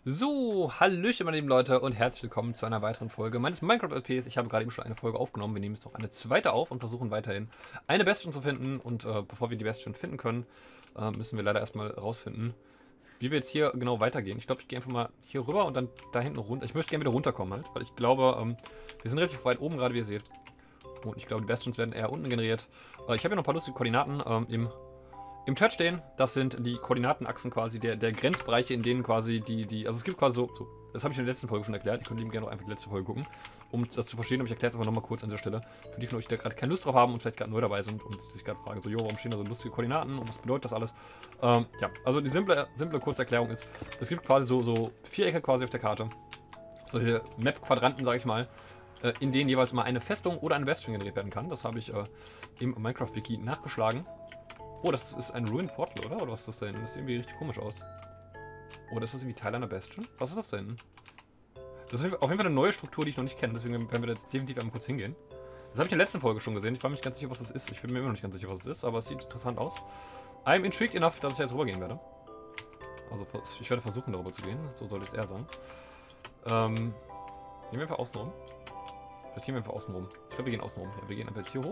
So, hallöchen meine lieben Leute und herzlich willkommen zu einer weiteren Folge meines Minecraft-LPs. Ich habe gerade eben schon eine Folge aufgenommen, wir nehmen jetzt noch eine zweite auf und versuchen weiterhin eine Bastion zu finden. Und bevor wir die Bastion finden können, müssen wir leider erstmal rausfinden, wie wir jetzt hier genau weitergehen. Ich glaube, ich gehe einfach mal hier rüber und dann da hinten runter. Ich möchte gerne wieder runterkommen halt, weil ich glaube, wir sind relativ weit oben gerade, wie ihr seht. Und ich glaube, die Bastions werden eher unten generiert. Ich habe hier noch ein paar lustige Koordinaten im Chat stehen. Das sind die Koordinatenachsen quasi der Grenzbereiche, in denen quasi also es gibt quasi so das habe ich in der letzten Folge schon erklärt. Ihr könnt eben gerne noch einfach die letzte Folge gucken, um das zu verstehen. Aber ich erkläre es aber nochmal kurz an dieser Stelle. Für die von euch, die da gerade keine Lust drauf haben und vielleicht gerade neu dabei sind und sich gerade fragen, so, jo, warum stehen da so lustige Koordinaten und was bedeutet das alles? Ja, also die simple kurze Erklärung ist, es gibt quasi so Vierecke quasi auf der Karte. Solche Map-Quadranten, sage ich mal, in denen jeweils mal eine Festung oder eine Bastion generiert werden kann. Das habe ich im Minecraft-Wiki nachgeschlagen. Oh, das ist ein Ruined Portal, oder? Oder was ist das da hinten? Das sieht irgendwie richtig komisch aus. Oder ist das irgendwie Teil einer Bastion? Was ist das da hinten? Das ist auf jeden Fall eine neue Struktur, die ich noch nicht kenne. Deswegen werden wir da jetzt definitiv einmal kurz hingehen. Das habe ich in der letzten Folge schon gesehen. Ich war mir nicht ganz sicher, was das ist. Ich bin mir immer noch nicht ganz sicher, was es ist. Aber es sieht interessant aus. I'm intrigued enough, dass ich jetzt rübergehen werde. Also ich werde versuchen, darüber zu gehen. So sollte ich es eher sagen. Gehen wir einfach außen rum. Vielleicht gehen wir einfach außen rum. Ich glaube, wir gehen außen rum. Ja, wir gehen einfach jetzt hier hoch.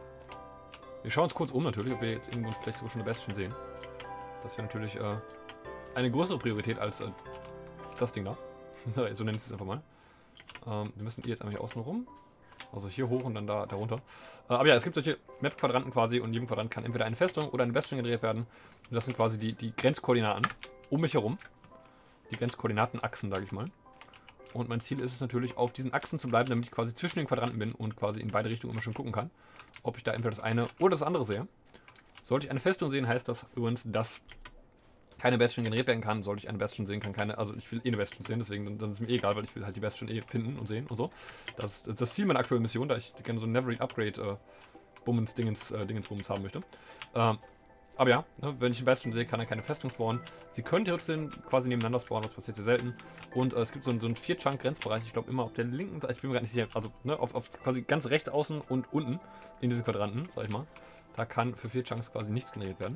Wir schauen uns kurz um natürlich, ob wir jetzt irgendwo vielleicht sogar schon eine Bastion sehen. Das wäre natürlich eine größere Priorität als das Ding da. So nenne ich es einfach mal. Wir müssen jetzt einmal hier außen rum. Also hier hoch und dann da runter. Aber ja, es gibt solche Map-Quadranten quasi und in jedem Quadrant kann entweder eine Festung oder eine Bastion generiert werden. Und das sind quasi die Grenzkoordinaten um mich herum. Die Grenzkoordinatenachsen, sage ich mal. Und mein Ziel ist es natürlich, auf diesen Achsen zu bleiben, damit ich quasi zwischen den Quadranten bin und quasi in beide Richtungen immer schon gucken kann, ob ich da entweder das eine oder das andere sehe. Sollte ich eine Festung sehen, heißt das übrigens, dass keine Bastion generiert werden kann. Sollte ich eine Bastion sehen, kann keine, also ich will eine Bastion sehen, deswegen dann ist es mir egal, weil ich will halt die Bastion finden und sehen und so. Das ist das Ziel meiner aktuellen Mission, da ich gerne so ein Never Upgrade Dingensbummens haben möchte. Aber ja, ne, wenn ich einen Bastion sehe, kann er keine Festung spawnen. Sie können theoretisch quasi nebeneinander spawnen, das passiert sehr selten. Und es gibt so einen 4-Chunk-Grenzbereich, ich glaube immer auf der linken Seite, ich bin mir gerade nicht sicher, also ne, auf quasi ganz rechts außen und unten in diesen Quadranten, sag ich mal. Da kann für 4 Chunks quasi nichts generiert werden.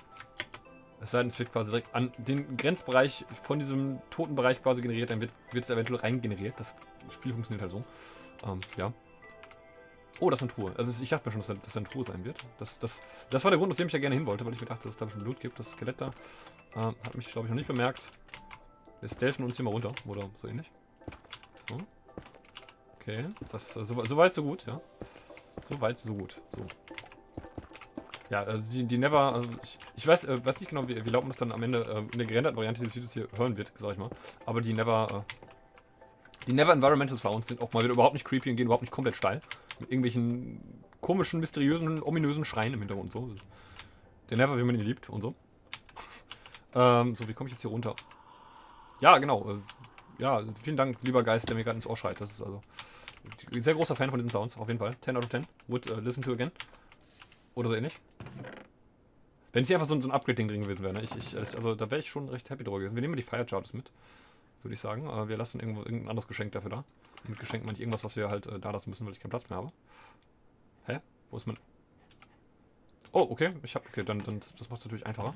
Es sei denn, es wird quasi direkt an den Grenzbereich von diesem toten Bereich quasi generiert, dann wird es eventuell reingeneriert. Das Spiel funktioniert halt so. Ja. Oh, das ist eine Truhe. Also ich dachte mir schon, dass das eine Truhe sein wird. Das war der Grund, aus dem ich da gerne hin wollte, weil ich mir dachte, dass es da schon Blut gibt. Das Skelett da hat mich, glaube ich, noch nicht bemerkt. Wir stealthen uns hier mal runter. Oder so ähnlich. So. Okay. So weit, so gut, ja. So weit, so gut. So. Ja, also die Never... Also ich weiß nicht genau, wie laut man das dann am Ende in der gerenderten Variante dieses Videos hier hören wird, sag ich mal. Aber die Never Environmental Sounds sind auch mal wieder überhaupt nicht creepy und gehen überhaupt nicht komplett steil. Mit irgendwelchen komischen, mysteriösen, ominösen Schreien im Hintergrund und so. Der Never, wie man ihn liebt und so. So, wie komme ich jetzt hier runter? Ja, genau. Ja, vielen Dank, lieber Geist, der mir gerade ins Ohr schreit. Das ist also ein sehr großer Fan von diesen Sounds, auf jeden Fall. 10 out of 10. Would listen to again. Oder so ähnlich. Wenn es hier einfach so ein Upgrade-Ding drin gewesen wäre, ne? Also da wäre ich schon recht happy drüber gewesen. Wir nehmen die Fire Charges mit, würde ich sagen. Wir lassen irgendein anderes Geschenk dafür da. Mit Geschenk meine ich irgendwas, was wir halt da lassen müssen, weil ich keinen Platz mehr habe. Hä? Wo ist mein... Oh, okay. Okay, dann das macht es natürlich einfacher.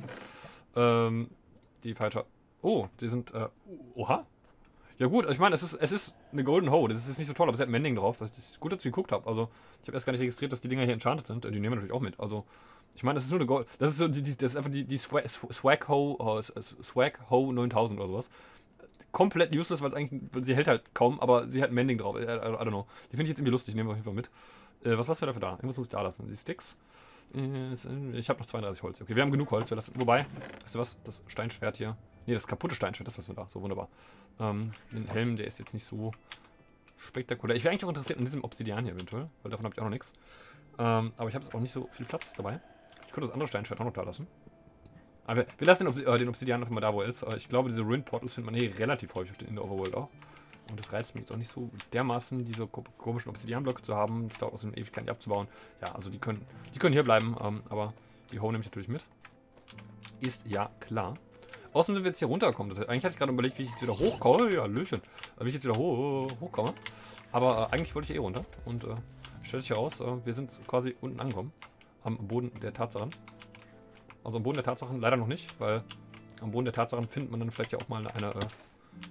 Die Fire Charges... Oh, die sind... Oha. Ja gut, ich meine, es ist eine Golden Hoe. Das ist nicht so toll, aber es hat ein Mending drauf. Das ist gut, dass ich geguckt habe. Also, ich habe erst gar nicht registriert, dass die Dinger hier enchanted sind. Die nehmen wir natürlich auch mit. Also, ich meine, das ist nur eine Gold... Das ist so das ist einfach die Swag Hoe 9000 oder sowas. Komplett useless, weil sie hält halt kaum, aber sie hat ein Mending drauf. I don't know. Die finde ich jetzt irgendwie lustig, nehmen wir auf jeden Fall mit. Was lassen wir dafür da? Irgendwas muss ich da lassen. Die Sticks. Ich habe noch 32 Holz. Okay, wir haben genug Holz. Wobei, weißt du was? Das Steinschwert hier. Ne, das kaputte Steinschwert, das lassen wir da. So wunderbar. Den Helm, der ist jetzt nicht so spektakulär. Ich wäre eigentlich auch interessiert an diesem Obsidian hier eventuell, weil davon habe ich auch noch nichts. Aber ich habe jetzt auch nicht so viel Platz dabei. Ich könnte das andere Steinschwert auch noch da lassen. Aber wir lassen den Obsidian einfach mal da, wo er ist. Ich glaube, diese Ruined Portals findet man hier relativ häufig in der Overworld auch. Und das reizt mich jetzt auch nicht so dermaßen, diese komischen Obsidian-Blöcke zu haben. Es dauert aus einer Ewigkeit nicht abzubauen. Ja, also die können hier bleiben, aber die Hoe nehme ich natürlich mit. Ist ja klar. Außerdem sind wir jetzt hier runtergekommen. Eigentlich hatte ich gerade überlegt, wie ich jetzt wieder hochkomme. Ja, Löchen. Wie ich jetzt wieder hochkomme. Aber eigentlich wollte ich eh runter. Und stellt sich heraus, wir sind quasi unten angekommen. Am Boden der Tatsachen. Also am Boden der Tatsachen leider noch nicht, weil am Boden der Tatsachen findet man dann vielleicht ja auch mal eine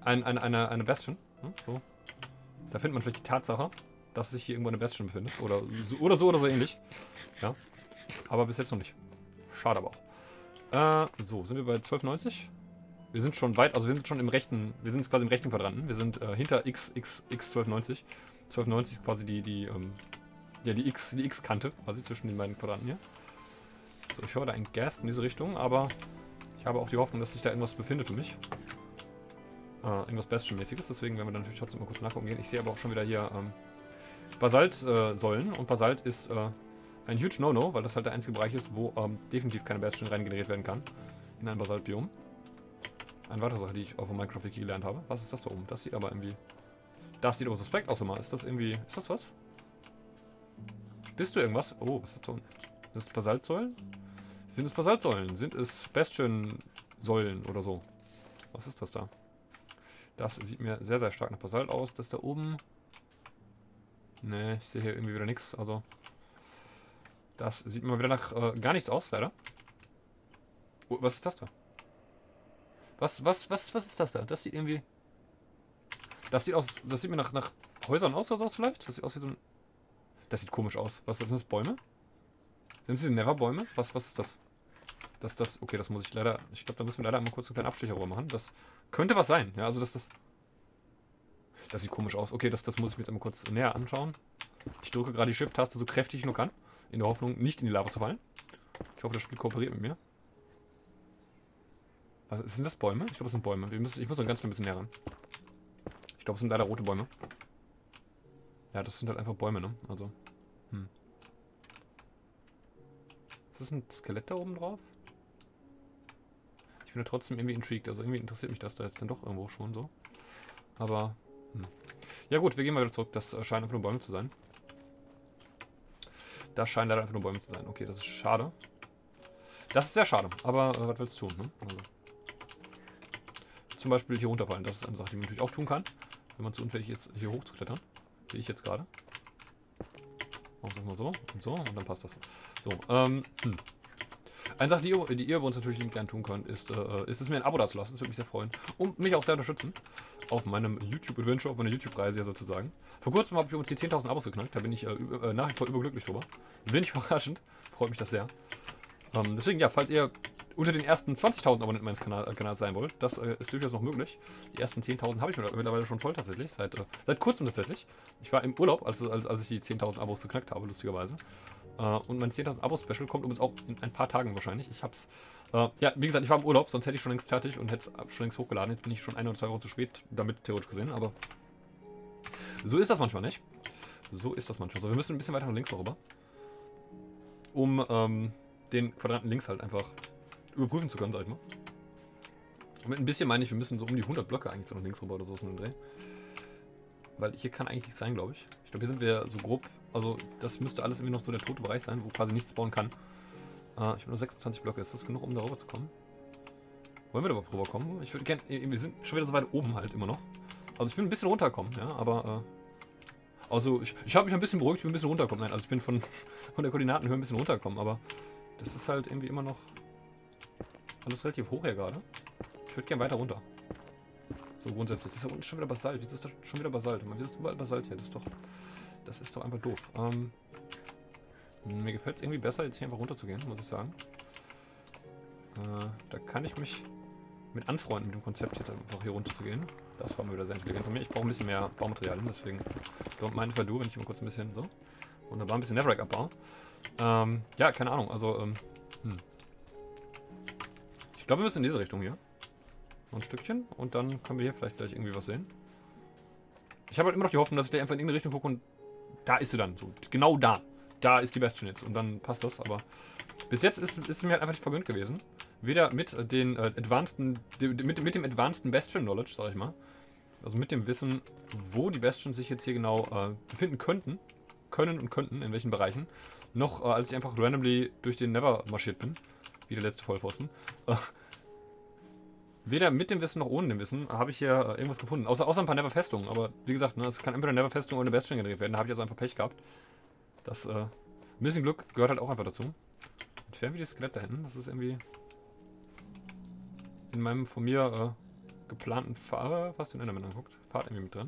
eine Bastion. So. Da findet man vielleicht die Tatsache, dass sich hier irgendwo eine Bastion befindet. Oder so ähnlich. Ja. Aber bis jetzt noch nicht. Schade aber auch. So, sind wir bei 1290? Wir sind schon weit, also wir sind schon im rechten, wir sind jetzt quasi im rechten Quadranten. Wir sind hinter X 1290. 1290 ist quasi die X-Kante, quasi zwischen den beiden Quadranten hier. So, ich höre da ein Gas in diese Richtung, aber ich habe auch die Hoffnung, dass sich da irgendwas befindet für mich. Irgendwas Bastion-mäßiges, deswegen werden wir dann natürlich trotzdem mal kurz nachgucken gehen. Ich sehe aber auch schon wieder hier Basalt-Säulen und Basalt ist ein huge No-No, weil das halt der einzige Bereich ist, wo definitiv keine Bastion reingeneriert werden kann in ein Basalt-Biom. Eine weitere Sache, die ich auf dem Minecraft-Wiki gelernt habe. Was ist das da oben? Das sieht aber irgendwie... Das sieht aber suspekt aus immer. Ist das irgendwie... Ist das was? Bist du irgendwas? Oh, was ist das da unten? Sind es Basaltsäulen? Sind es Basaltsäulen? Sind es Bastion-Säulen oder so? Was ist das da? Das sieht mir sehr, sehr stark nach Basalt aus. Das da oben... Ne, ich sehe hier irgendwie wieder nichts. Also... Das sieht mir wieder nach gar nichts aus, leider. Oh, was ist das da? Was ist das da? Das sieht irgendwie... Das sieht mir nach Häusern aus oder sowas vielleicht? Das sieht aus wie so ein... Das sieht komisch aus. Was sind das? Bäume? Sind es diese Never-Bäume? Was ist das? Okay, das muss ich leider... Ich glaube, da müssen wir leider einmal kurz einen kleinen Abstecher rüber machen. Das könnte was sein. Ja, also das sieht komisch aus. Okay, das muss ich mir jetzt einmal kurz näher anschauen. Ich drücke gerade die Shift-Taste so kräftig ich nur kann. In der Hoffnung, nicht in die Lava zu fallen. Ich hoffe, das Spiel kooperiert mit mir. Also, sind das Bäume? Ich glaube, das sind Bäume. Ich muss so ein ganz klein bisschen näher ran. Ich glaube, es sind leider rote Bäume. Ja, das sind halt einfach Bäume, ne? Also, Ist das ein Skelett da oben drauf? Ich bin ja trotzdem irgendwie intrigued. Also irgendwie interessiert mich das da jetzt dann doch irgendwo schon so. Aber, ja gut, wir gehen mal wieder zurück. Das scheinen einfach nur Bäume zu sein. Das scheinen leider einfach nur Bäume zu sein. Okay, das ist schade. Das ist sehr schade. Aber was willst du tun, ne? Also, zum Beispiel hier runterfallen. Das ist eine Sache, die man natürlich auch tun kann. Wenn man zu unfähig ist, hier hoch zu klettern. Wie ich jetzt gerade. Machen wir mal so und so und dann passt das. So, Eine Sache, die ihr bei uns natürlich gerne tun könnt, ist es mir ein Abo dazulassen. Das würde mich sehr freuen. Und mich auch sehr unterstützen. Auf meinem YouTube-Adventure, auf meiner YouTube-Reise ja sozusagen. Vor kurzem habe ich übrigens die 10.000 Abos geknackt. Da bin ich nach wie vor überglücklich drüber. Bin ich überraschend. Freut mich das sehr. Deswegen, ja, falls ihr unter den ersten 20.000 Abonnenten meines Kanals sein wollt, das ist durchaus noch möglich. Die ersten 10.000 habe ich mittlerweile schon voll tatsächlich. Seit kurzem tatsächlich. Ich war im Urlaub, als ich die 10.000 Abos geknackt habe, lustigerweise. Und mein 10.000 Abos-Special kommt übrigens auch in ein paar Tagen wahrscheinlich. Ich hab's, ja, wie gesagt, ich war im Urlaub, sonst hätte ich schon längst fertig und hätte es schon längst hochgeladen. Jetzt bin ich schon 1 oder 2 Wochen zu spät, damit theoretisch gesehen, aber so ist das manchmal nicht. So ist das manchmal. So, wir müssen ein bisschen weiter nach links rüber, um den Quadranten links halt einfach überprüfen zu können, sag ich mal. Und mit ein bisschen meine ich, wir müssen so um die 100 Blöcke eigentlich so nach links rüber oder so in den Dreh. Weil hier kann eigentlich nichts sein, glaube ich. Ich glaube, hier sind wir so grob. Also, das müsste alles irgendwie noch so der tote Bereich sein, wo quasi nichts bauen kann. Ich habe nur 26 Blöcke. Ist das genug, um da rüber zu kommen? Wollen wir da überhaupt rüberkommen? Ich würde gerne. Wir sind schon wieder so weit oben halt immer noch. Also, ich bin ein bisschen runtergekommen, ja, aber. Also, ich habe mich ein bisschen beruhigt, ich bin ein bisschen runtergekommen. Nein, also, ich bin von der Koordinatenhöhe ein bisschen runtergekommen, aber das ist halt irgendwie immer noch alles relativ hoch hier gerade. Ich würde gerne weiter runter. So grundsätzlich. Das ist ja unten schon wieder Basalt. Wieso ist das schon wieder Basalt? Wieso ist überall Basalt hier? Das ist doch einfach doof. Mir gefällt es irgendwie besser, jetzt hier einfach runter zu gehen, muss ich sagen. Da kann ich mich mit anfreunden mit dem Konzept, jetzt einfach hier runter zu gehen. Das war mir wieder sehr intelligent von mir. Ich brauche ein bisschen mehr Baumaterialien, deswegen don't mind if I do, wenn ich mal kurz ein bisschen so. Wunderbar, ein bisschen Netherrack abbauen. Ja, keine Ahnung, also, ich glaube, wir müssen in diese Richtung hier. Noch ein Stückchen und dann können wir hier vielleicht gleich irgendwie was sehen. Ich habe halt immer noch die Hoffnung, dass ich da einfach in irgendeine Richtung gucke und da ist sie dann. So, genau da. Da ist die Bastion jetzt und dann passt das, aber bis jetzt ist es mir halt einfach nicht vergönnt gewesen. Weder mit den mit dem advanceden Bastion Knowledge, sag ich mal. Also mit dem Wissen, wo die Bastions sich jetzt hier genau befinden können und könnten, in welchen Bereichen. Noch als ich einfach randomly durch den Never marschiert bin. Wie der letzte Vollpfosten. Weder mit dem Wissen noch ohne dem Wissen habe ich hier irgendwas gefunden. Außer ein paar Never-Festungen. Aber wie gesagt, ne, es kann entweder eine Never-Festung oder eine Bastion generiert werden. Da habe ich also einfach Pech gehabt. Das, ein bisschen Glück gehört halt auch einfach dazu. Entfernen wir das Skelett da hinten. Das ist irgendwie in meinem von mir geplanten fast den Enderman anguckt. Pfad irgendwie mit drin.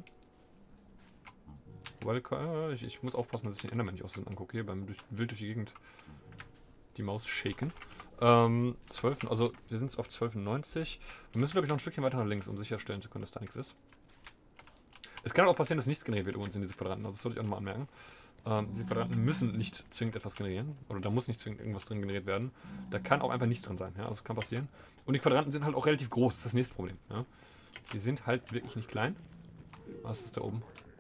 Wobei, ich muss aufpassen, dass ich den Enderman nicht aus dem angucke. Hier beim wild durch die Gegend die Maus shaken. 12, also wir sind auf 12,90. Wir müssen, glaube ich, noch ein Stückchen weiter nach links, um sicherstellen zu können, dass da nichts ist. Es kann auch passieren, dass nichts generiert wird übrigens in diese Quadranten. Also das sollte ich auch nochmal anmerken. Diese Quadranten müssen nicht zwingend etwas generieren. Oder da muss nicht zwingend irgendwas drin generiert werden. Da kann auch einfach nichts drin sein. Ja? Also das kann passieren. Und die Quadranten sind halt auch relativ groß. Das ist das nächste Problem. Ja? Die sind halt wirklich nicht klein. Was ist da oben?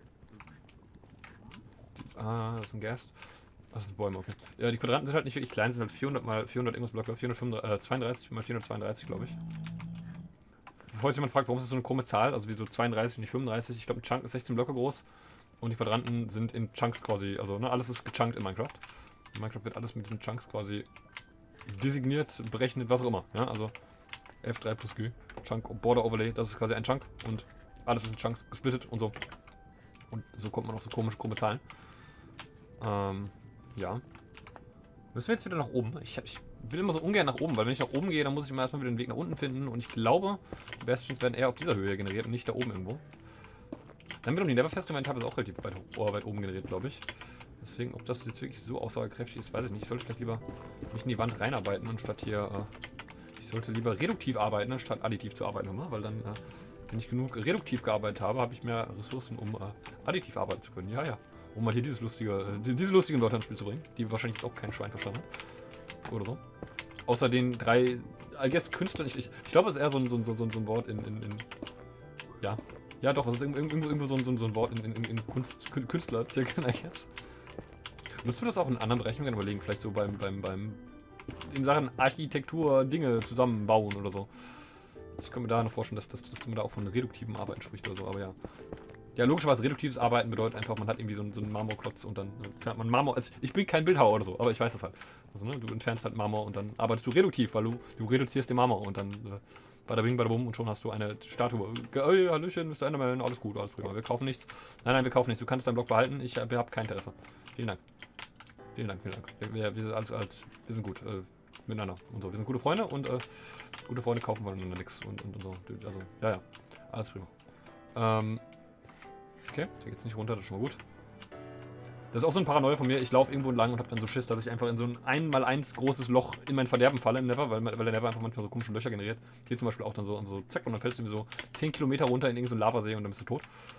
Das ist ein Gerst. Das sind Bäume, okay. Ja, die Quadranten sind halt nicht wirklich klein, sind halt 400 mal 400 irgendwas Blöcke, 432 mal 432, glaube ich. Bevor jetzt jemand fragt, warum ist das so eine krumme Zahl, also wie so 32 und nicht 35, ich glaube ein Chunk ist 16 Blöcke groß und die Quadranten sind in Chunks quasi, also ne, alles ist gechunkt in Minecraft. In Minecraft wird alles mit diesen Chunks quasi designiert, berechnet, was auch immer. Ja, also F3 plus G, Chunk Border Overlay, das ist quasi ein Chunk und alles ist in Chunks gesplittet und so. Und so kommt man auf so komische, krumme Zahlen. Ja. Müssen wir jetzt wieder nach oben? Ich will immer so ungern nach oben, weil wenn ich nach oben gehe, dann muss ich immer erstmal wieder den Weg nach unten finden. Und ich glaube, die Bastions werden eher auf dieser Höhe generiert und nicht da oben irgendwo. Dann wiederum die Neverfestung ist auch relativ weit oben generiert, glaube ich. Deswegen, ob das jetzt wirklich so aussagekräftig ist, weiß ich nicht. Ich sollte vielleicht lieber mich in die Wand reinarbeiten, anstatt hier... ich sollte lieber reduktiv arbeiten, anstatt additiv zu arbeiten, weil dann, wenn ich genug reduktiv gearbeitet habe, habe ich mehr Ressourcen, um additiv arbeiten zu können. Ja, ja. Um mal hier diese lustigen Wörter ins Spiel zu bringen, die wahrscheinlich auch kein Schwein verstanden hat. Oder so. Außer den 3, I guess, Künstlern. Ich glaube, es ist eher so ein Wort in ja. Ja, doch, es ist irgendwo so ein Wort in Künstlerzirkeln, I guess. Müssen wir das auch in anderen Bereichen überlegen? Vielleicht so in Sachen Architektur Dinge zusammenbauen oder so. Ich kann mir da noch vorstellen, dass man da auch von reduktivem Arbeiten spricht oder so, aber ja. Ja, logischerweise reduktives Arbeiten bedeutet einfach, man hat irgendwie so einen Marmorklotz und dann hat man Marmor. Also ich bin kein Bildhauer oder so, aber ich weiß das halt. Also, ne, du entfernst halt Marmor und dann arbeitest du reduktiv, weil du reduzierst den Marmor und dann bada bing, bada bum und schon hast du eine Statue. Hey, Hallöchen, Mr. Enderman, alles gut, alles prima. Wir kaufen nichts. Nein, wir kaufen nichts. Du kannst deinen Block behalten. Ich habe kein Interesse. Vielen Dank. Vielen Dank. Wir sind gut miteinander und so. Wir sind gute Freunde und gute Freunde kaufen voneinander nichts und so. Also, ja. Alles prima. Okay, hier geht's nicht runter, das ist schon mal gut. Das ist auch so ein Paranoia von mir. Ich laufe irgendwo entlang und habe dann so Schiss, dass ich einfach in so ein 1x1 großes Loch in mein Verderben falle im Nether, weil der Nether einfach manchmal so komische Löcher generiert. Hier zum Beispiel auch dann so zack und dann fällst du irgendwie so 10 Kilometer runter in irgendeinen Lavasee und dann bist du tot.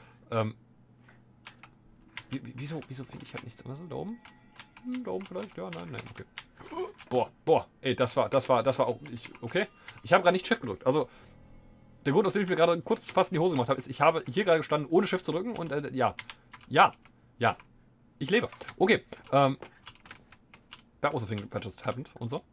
Wieso finde ich halt nichts anderes? Da oben? Da oben vielleicht? Ja, nein, okay. Boah, ey, das war auch nicht, okay. Ich habe gerade nicht Shift gedrückt, also... Der Grund, aus dem ich mir gerade kurz fast in die Hose gemacht habe, ist, ich habe hier gerade gestanden, ohne Shift zu drücken und ja. Ich lebe. Okay. That was a thing that just happened und so.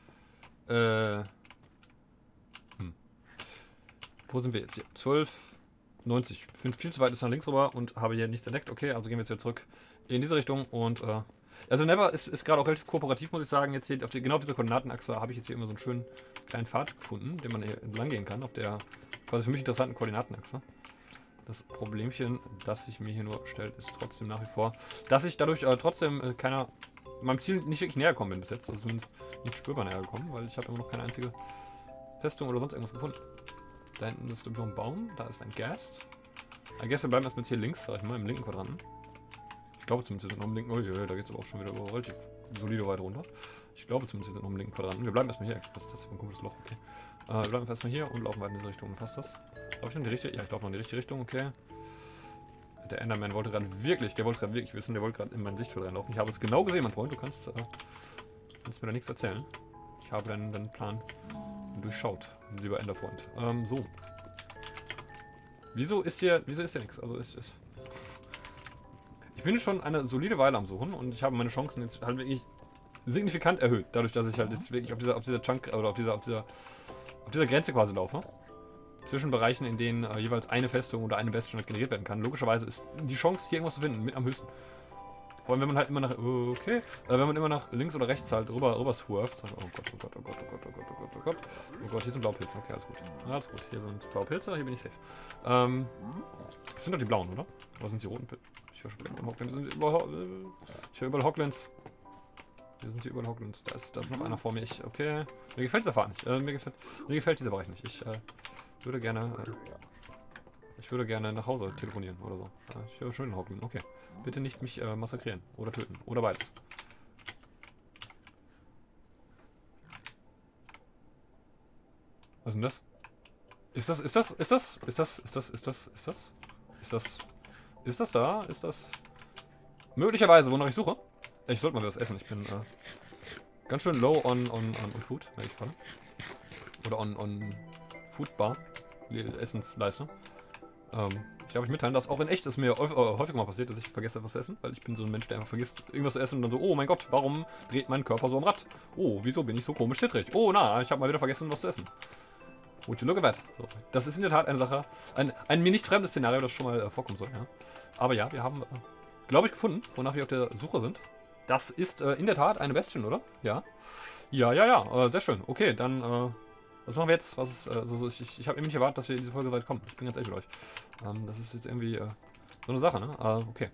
Wo sind wir jetzt hier? 12,90. Ich bin viel zu weit nach links rüber und habe hier nichts entdeckt. Okay, also gehen wir jetzt wieder zurück in diese Richtung und also Never ist gerade auch relativ kooperativ, muss ich sagen. Jetzt hier genau auf dieser Koordinatenachse habe ich jetzt hier immer so einen schönen kleinen Pfad gefunden, den man hier entlang gehen kann, auf der quasi für mich interessanten Koordinatenachse. Das Problemchen, das sich mir hier nur stellt, ist trotzdem nach wie vor, dass ich dadurch trotzdem meinem Ziel nicht wirklich näher gekommen bin bis jetzt. Also zumindest nicht spürbar näher gekommen, weil ich habe immer noch keine einzige Festung oder sonst irgendwas gefunden. Da hinten ist noch ein Baum, da ist ein Gerst. I guess wir bleiben erstmal jetzt hier links, sag ich mal, im linken Quadranten. Ich glaube zumindest, wir sind noch im linken. Oh je, da geht es aber auch schon wieder relativ solide weit runter. Ich glaube zumindest, wir sind noch im linken Quadranten. Wir bleiben erstmal hier. Was ist das für ein komisches Loch? Okay. Wir bleiben erstmal hier und laufen weiter in diese Richtung. Passt das? Laufe ich noch in die richtige? Ja, ich laufe noch in die richtige Richtung, okay. Der Enderman wollte gerade wirklich, wissen, der wollte gerade in mein Sichtfeld reinlaufen. Ich habe es genau gesehen, mein Freund. Du kannst mir da nichts erzählen. Ich habe deinen Plan durchschaut, lieber Enderfreund. So. Wieso ist hier nichts? Also ich bin schon eine solide Weile am Suchen und ich habe meine Chancen jetzt halt wirklich signifikant erhöht, dadurch, dass ich halt jetzt wirklich auf dieser Chunk oder auf dieser Grenze quasi laufe. Zwischen Bereichen, in denen jeweils eine Festung oder eine Bastion generiert werden kann. Logischerweise ist die Chance, hier irgendwas zu finden, mit am höchsten. Vor allem, wenn man halt immer nach, wenn man immer nach links oder rechts halt rüber swurft. Oh Gott, hier sind Blaupilze, okay, alles gut. Alles gut, hier sind Blaupilze, hier bin ich safe. Das sind doch die blauen, oder? Oder sind die roten Pilze? Ich höre schon Hoglins. Ich höre überall Hoglins. Wir sind hier überall Hoglins. Da ist noch einer vor mir. Okay. Mir gefällt dieser Pfad nicht. Mir gefällt dieser Bereich nicht. Ich würde gerne nach Hause telefonieren oder so. Ich höre schön hocken. Okay. Bitte nicht mich massakrieren oder töten. Oder beides. Was ist denn das? Ist das da? Ist das möglicherweise, wonach ich suche? Ich sollte mal was essen. Ich bin ganz schön low on Food, merke ich gerade. Oder on Food Bar. Essensleiste. Ich darf euch mitteilen, dass auch in echt es mir häufiger mal passiert, dass ich vergesse, was zu essen. Weil ich bin so ein Mensch, der einfach vergisst, irgendwas zu essen und dann so, oh mein Gott, warum dreht mein Körper so am Rad? Oh, wieso bin ich so komisch zittrig? Oh, na, ich habe mal wieder vergessen, was zu essen. Would you look at that? So, das ist in der Tat eine Sache, ein mir nicht fremdes Szenario, das schon mal vorkommen soll, ja. Aber ja, wir haben, glaube ich, gefunden, wonach wir auf der Suche sind. Das ist in der Tat eine Bastion, oder? Ja. Ja, sehr schön. Okay, dann, was machen wir jetzt? Was ist, ich habe eben nicht erwartet, dass wir in diese Folge weit kommen. Ich bin ganz ehrlich mit euch. Das ist jetzt irgendwie so eine Sache, ne? Okay.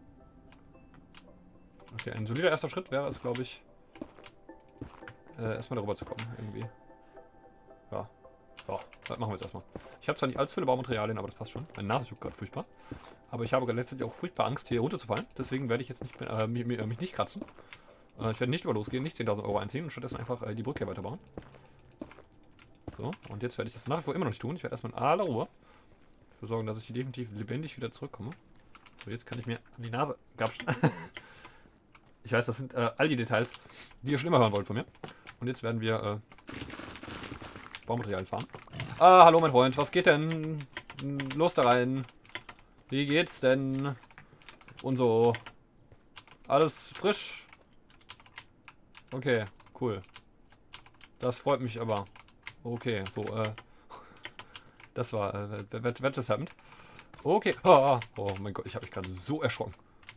Okay, ein solider erster Schritt wäre es, glaube ich, erstmal darüber zu kommen, irgendwie. Ja. Ja, das machen wir jetzt erstmal. Ich habe zwar nicht allzu viele Baumaterialien, aber das passt schon. Meine Nase juckt gerade furchtbar. Aber ich habe letztendlich auch furchtbar Angst, hier runterzufallen. Deswegen werde ich jetzt nicht, mich nicht kratzen. Ich werde nicht über losgehen, nicht 10.000 Euro einziehen und stattdessen einfach die Brücke hier weiterbauen. So, und jetzt werde ich das nach wie vor immer noch nicht tun. Ich werde erstmal in aller Ruhe dafür sorgen, dass ich hier definitiv lebendig wieder zurückkomme. So, jetzt kann ich mir an die Nase gapschen. Ich weiß, das sind all die Details, die ihr schon immer hören wollt von mir. Und jetzt werden wir Baumaterial fahren. Hallo mein Freund, was geht denn? Los da rein. Wie geht's denn? Und so. Alles frisch? Okay, cool. Das freut mich aber. Okay, so, das war, what just happened? Okay, oh mein Gott, ich habe mich gerade so erschrocken.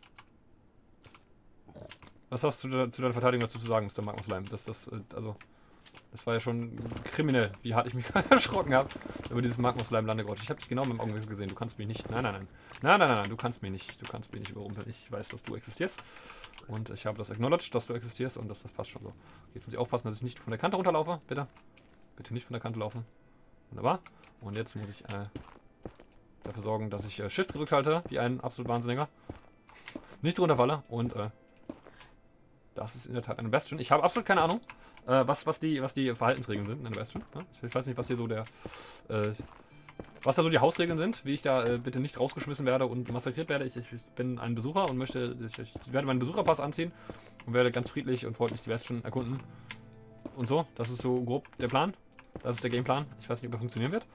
Was hast du zu deiner Verteidigung dazu zu sagen, Mr. Magnus Lime? Das war ja schon kriminell, wie hart ich mich gerade erschrocken habe über dieses Magnus Lime Landegeräusch. Ich habe dich genau mit dem Augenwinkel gesehen, du kannst mich nicht, nein, du kannst mich nicht überrumpeln. Ich weiß, dass du existierst. Und ich habe das acknowledged, dass du existierst und das passt schon so. Jetzt muss ich aufpassen, dass ich nicht von der Kante runterlaufe, bitte. Bitte nicht von der Kante laufen. Wunderbar. Und jetzt muss ich dafür sorgen, dass ich Shift gedrückt halte, wie ein absolut Wahnsinniger. Nicht runterfalle. Und das ist in der Tat eine Bastion. Ich habe absolut keine Ahnung, was die Verhaltensregeln sind in einer Bastion. Ja? Ich weiß nicht, was hier so was da so die Hausregeln sind, wie ich da bitte nicht rausgeschmissen werde und massakriert werde. Ich bin ein Besucher und ich werde meinen Besucherpass anziehen und werde ganz friedlich und freundlich die Bastion erkunden. Und so, das ist so grob der Plan. Das ist der Gameplan. Ich weiß nicht, ob er funktionieren wird.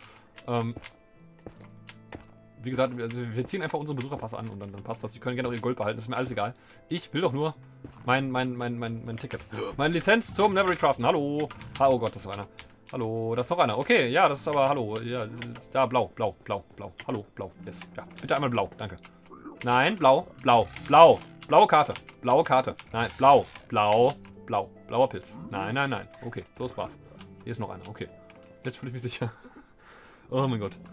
Wie gesagt, wir ziehen einfach unseren Besucherpass an und dann passt das. Die können gerne auch ihr Gold behalten, das ist mir alles egal. Ich will doch nur mein Ticket. Meine Lizenz zum Nevery Craften. Hallo. Oh Gott, das ist einer. Hallo, das ist noch einer. Okay, ja, das ist aber, hallo. Ja, da, blau. Hallo, blau. Yes. Ja, bitte einmal blau, danke. Nein, blau. Blaue Karte. Nein, blau. Blauer Pilz. Nein. Okay, so ist brav. Hier ist noch einer. Okay. Jetzt fühle ich mich sicher. Oh mein Gott.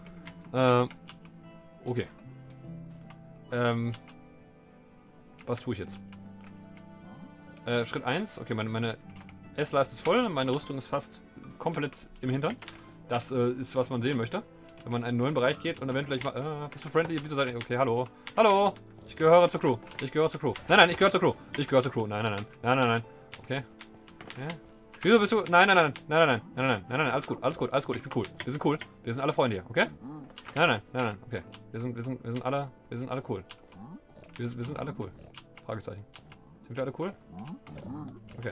Okay. Was tue ich jetzt? Schritt 1. Okay, meine S-Leiste ist voll. Meine Rüstung ist fast komplett im Hintern. Das ist, was man sehen möchte. Wenn man in einen neuen Bereich geht und eventuell bist du friendly? Wieso seid ihr? Okay, hallo. Hallo. Ich gehöre zur Crew. Nein, ich gehöre zur Crew. Nein. Okay. Ja. Wieso bist du? Nein. Alles gut. Ich bin cool. Wir sind cool. Wir sind alle Freunde hier, okay? Nein. Okay. Wir sind alle cool. Wir sind alle cool. Fragezeichen. Sind wir alle cool? Okay.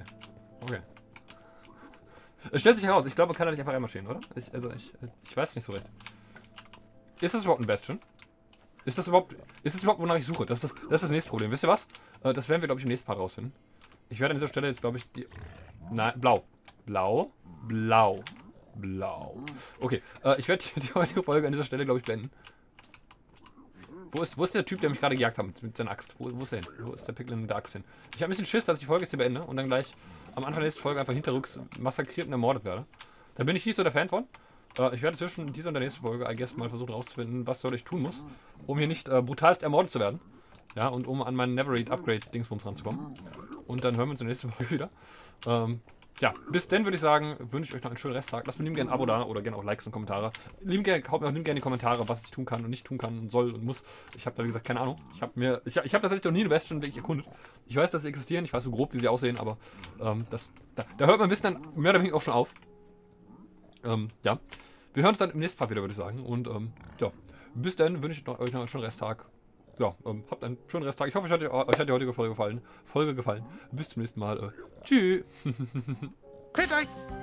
Es stellt sich heraus, ich glaube, man kann da nicht einfach einmarschieren, oder? Ich weiß nicht so recht. Ist das überhaupt ein Bastion? Ist das überhaupt, wonach ich suche? Das ist das nächste Problem. Wisst ihr was? Das werden wir, glaube ich, im nächsten Part rausfinden. Ich werde an dieser Stelle jetzt, glaube ich, nein, blau. Okay, ich werde die heutige Folge an dieser Stelle, glaube ich, beenden. Wo ist der Typ, der mich gerade gejagt hat mit seiner Axt? Wo ist er hin? Wo ist der Piglin mit der Axt hin? Ich habe ein bisschen Schiss, dass ich die Folge jetzt hier beende und dann gleich am Anfang der nächsten Folge einfach hinterrücks massakriert und ermordet werde. Da bin ich nicht so der Fan von. Ich werde zwischen dieser und der nächsten Folge, I guess, mal versuchen rauszufinden, was soll ich tun muss, um hier nicht brutalst ermordet zu werden. Ja, und um an meinen Neverread Upgrade Dingsbums ranzukommen. Und dann hören wir uns in der nächsten Folge wieder. ja, bis dann würde ich sagen, wünsche ich euch noch einen schönen Resttag. Lasst mir lieben gerne ein Abo da oder gerne auch Likes und Kommentare. Lieben gerne, haut mir auch lieben gerne in die Kommentare, was ich tun kann und nicht tun kann und soll und muss. Ich habe da, wie gesagt, keine Ahnung. Ich habe tatsächlich noch nie eine Bastion wirklich erkundet. Ich weiß, dass sie existieren, ich weiß so grob, wie sie aussehen, aber da hört man ein bisschen dann mehr oder weniger auch schon auf. Ja. Wir hören uns dann im nächsten Part wieder, würde ich sagen. Und ja, bis dann wünsche ich euch noch einen schönen Resttag. Ja, habt einen schönen Resttag. Ich hoffe, euch hat die heutige Folge gefallen. Bis zum nächsten Mal. Tschüss. Quält euch!